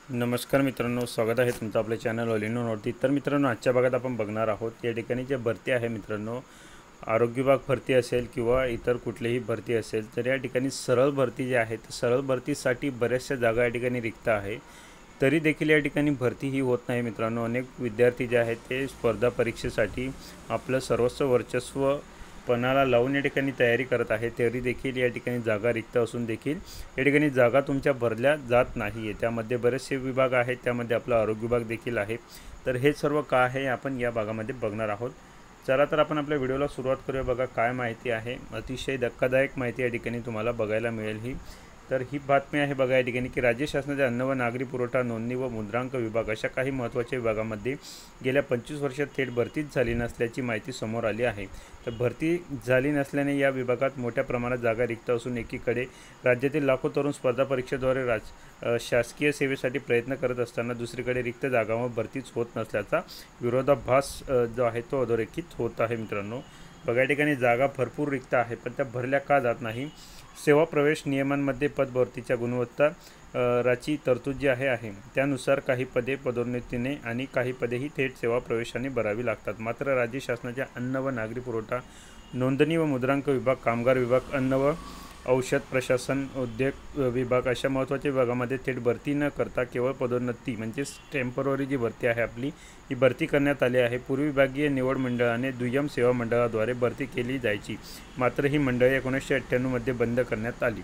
नमस्कार मित्रांनो, स्वागत आहे तुमचं आपल्या चॅनल ऑल इन वरती। तर मित्रांनो, आजच्या भागात आपण बघणार आहोत या ठिकाणी जे भरती आहे मित्रांनो, आरोग्य विभाग भरती असेल किंवा इतर कुठलीही भरती असेल, तर या ठिकाणी सरळ भरती जी आहे, सरळ भरतीसाठी बऱ्याचशा जागा या ठिकाणी रिक्त आहे। तरी देखील या ठिकाणी भरती ही होत नाही मित्रांनो। अनेक विद्यार्थी जे आहेत ते स्पर्धा परीक्षेसाठी आपलं सर्वस्व वर्चस्व पणाला लावून या ठिकाणी तयारी करत आहे, तरी देखील या ठिकाणी जागा रिक्त असून देखील या ठिकाणी जागा तुमच्या भरल्या जात नाही आहे। त्यामध्ये बरेचसे विभाग आहेत, त्यामध्ये आपला आरोग्य विभाग देखील आहे। तर हे सर्व का आहे आपण या भागामध्ये बघणार आहोत। चला तर आपण आपल्या व्हिडिओला सुरुवात करूया। बघा काय माहिती आहे, अतिशय धक्कादायक माहिती या ठिकाणी तुम्हाला बघायला मिळेल ही। तर ही बातमी आहे बघा या ठिकाणी की राज्य शासनाच्या अन्न व नागरी पुरवठा नोंदणी व मुद्रांक विभाग अशा काही महत्त्वाच्या विभागामध्ये गेल्या 25 वर्षात थेट भरतीच झाली नसल्याची माहिती समोर आली आहे। तर भरती झाली नसल्याने या विभागात मोठ्या प्रमाणात जागा रिक्त असून एकीकडे राज्यातील लाखो तरुण स्पर्धा परीक्षेद्वारे शासकीय सेवेसाठी प्रयत्न करत असताना दुसरीकडे रिक्त जागांवर भरतीच होत नसल्याचा विरोधाभास जो आहे तो अधोरेखित होत आहे मित्रांनो। बघा या ठिकाणी जागा भरपूर रिक्त आहे, पण त्या भरल्या का जात नाही? सेवा प्रवेश नियमांमध्ये पदभरतीच्या गुणवत्ता राची तरतूद जी आहे त्यानुसार काही पदे पदोन्नतीने आणि काही पदेही थेट सेवा प्रवेशाने भरावी लागतात। मात्र राज्य शासनाच्या अन्न व नागरी पुरवठा नोंदणी व मुद्रांक विभाग, कामगार विभाग, अन्न व औषध प्रशासन, उद्योग विभाग अशा महत्त्वाच्या विभागामध्ये थेट भरती न करता केवळ पदोन्नती म्हणजेच टेम्पररी जी भरती आहे आपली ही भरती करण्यात आली आहे। पूर्वी विभागीय निवड मंडळाने दुय्यम सेवा मंडळाद्वारे भरती केली जायची, मात्र ही मंडळे 1998 मध्ये बंद करण्यात आली।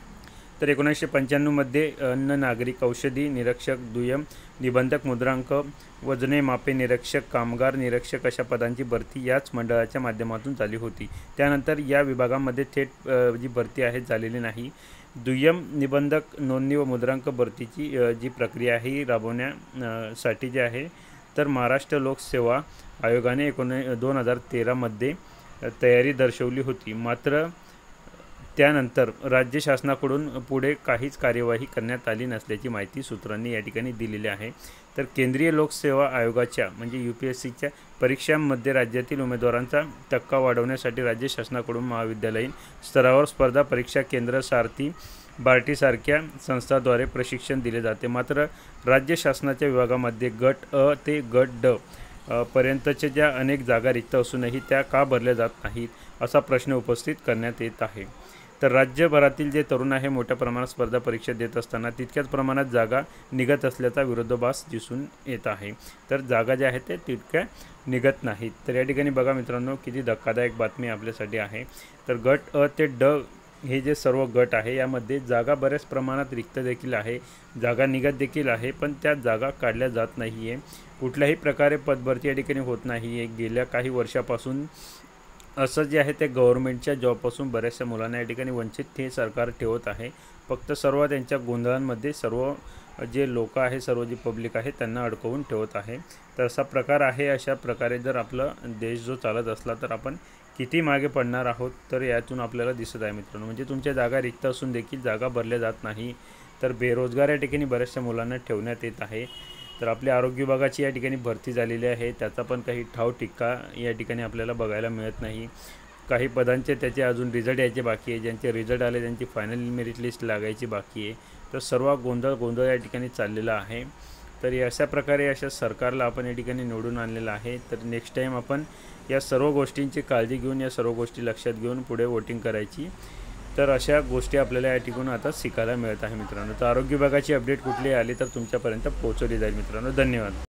तर 1995 मध्ये अन्न नागरिक औषधी निरीक्षक, दुय्यम निबंधक, मुद्रांक, वजने मापे निरीक्षक, कामगार निरीक्षक अशा पदांची भरती याच मंडळाच्या माध्यमातून झाली होती। त्यानंतर या विभागामध्ये थेट जी भरती आहे झालेली नाही। दुय्यम निबंधक नोंदणी व मुद्रांक भरतीची जी प्रक्रिया आहे राबवण्यासाठी जी आहे तर महाराष्ट्र लोकसेवा आयोगाने 2013 मध्ये तयारी दर्शवली होती, मात्र त्यानंतर राज्य शासनाकडून पुढे काहीच कार्यवाही करण्यात आली नसल्याची माहिती सूत्रांनी या ठिकाणी दिलेली आहे। तर केंद्रीय लोकसेवा आयोगाच्या म्हणजे UPSCच्या परीक्षांमध्ये राज्यातील उमेदवारांचा टक्का वाढवण्यासाठी राज्य शासनाकडून महाविद्यालयीन स्तरावर स्पर्धा परीक्षा केंद्र, सारथी, बार्टीसारख्या संस्थांद्वारे प्रशिक्षण दिले जाते। मात्र राज्य शासनाच्या विभागामध्ये गट अ ते गट ड पर्यंतच्या ज्या अनेक जागा रिक्त असूनही त्या का भरल्या जात नाहीत असा प्रश्न उपस्थित करण्यात येत आहे। तर राज्यभरातील जे तरुण आहे मोठ्या प्रमाणात स्पर्धा परीक्षा देत असताना तितक्याच प्रमाणात जागा निघत असल्याचा विरोधाभास दिसून येत आहे। तर जागा ज्या आहेत त्या तितक्या निघत नाहीत। तर या ठिकाणी बघा मित्रांनो, किती धक्कादायक बातमी आपल्यासाठी आहे। तर गट अ ते ड हे जे सर्व गट आहे यामध्ये जागा बऱ्याच प्रमाणात रिक्त देखील आहे, जागा निघत देखील आहे, पण त्या जागा काढल्या जात नाही आहे। कुठल्याही प्रकारे पदभरती या ठिकाणी होत नाही आहे। गेल्या काही वर्षापासून असं जे आहे ते गव्हर्नमेंटच्या जॉबपासून बऱ्याचशा मुलांना या ठिकाणी वंचित हे सरकार ठेवत आहे। फक्त सर्व त्यांच्या गोंधळांमध्ये सर्व जे लोक आहे, सर्व जी पब्लिक आहे त्यांना अडकवून ठेवत आहे। तर असा प्रकार आहे। अशा प्रकारे जर आपला देश जो चालत असला तर आपण किती मागे पडणार आहोत तर यातून आपल्याला दिसत आहे मित्रांनो। म्हणजे तुमच्या जागा रिक्त असून देखील जागा भरल्या जात नाही, तर बेरोजगार या ठिकाणी बऱ्याचशा मुलांना ठेवण्यात येत आहे। तर आपल्या आरोग्य विभागाची या ठिकाणी भरती झालेली आहे, त्याचा पण काही ठाव टिक्का या ठिकाणी आपल्याला बघायला मिळत नाही। काही पदांचे त्याचे अजून रिझल्ट यायचे बाकी आहे, ज्यांचे रिझल्ट आले त्यांची फायनल मेरिट लिस्ट लागायची बाकी आहे। तर सर्व गोंधळ या ठिकाणी चाललेला आहे। तर अशा प्रकारे अशा सरकारला आपण या ठिकाणी निवडून आणलेलं आहे। तर नेक्स्ट टाईम आपण या सर्व गोष्टींची काळजी घेऊन, या सर्व गोष्टी लक्षात घेऊन पुढे वोटिंग करायची। तर अशा गोष्टी आपल्याला या ठिकाणी आता शिकायला मिळत आहे मित्रांनो। तर आरोग्य विभागाची अपडेट कुठली आली तर तुमच्यापर्यंत पोहोचवली जाईल मित्रांनो। धन्यवाद।